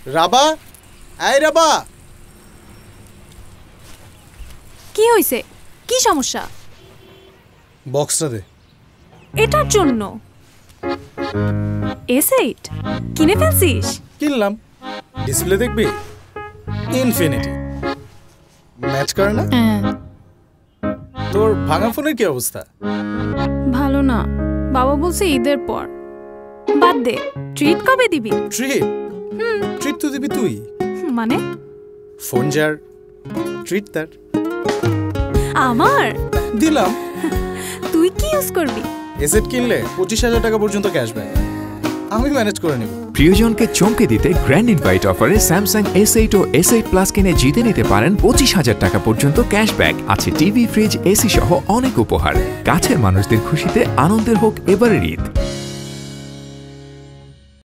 রাবা, এই রাবা, কি হইছে? কি সমস্যা? বক্সটা দে। এটার জন্য S8 কিনে ফেলছিস? কিনলাম। ডিসপ্লে দেখবি? ইনফিনিটি। ম্যাচ করে না? তোর ভাঙা ফোনের কি অবস্থা? ভালো না, বাবা বলছে ঈদের পর। বাদ দে, ট্রিট কবে দিবি? ট্রিট? ট্রিট তো দিবি তুই। মানে? ফোন যার ট্রিট তার। আমার দিলাম। তুই কি ইউজ করবি? এসেট কিনলে 25,000 টাকা পর্যন্ত ক্যাশব্যাক আমি ম্যানেজ করে নেব। প্রিয়জনকে চমকে দিতে গ্র্যান্ড ইনভাইট অফারে স্যামসাং S8 ও S8 প্লাস কিনে জিতে নিতে পারেন 25,000 টাকা পর্যন্ত ক্যাশব্যাক। আছে টিভি, ফ্রিজ, এসি সহ অনেক উপহার। কাছের মানুষদের খুশিতে আনন্দের হোক এবারের ঈদ।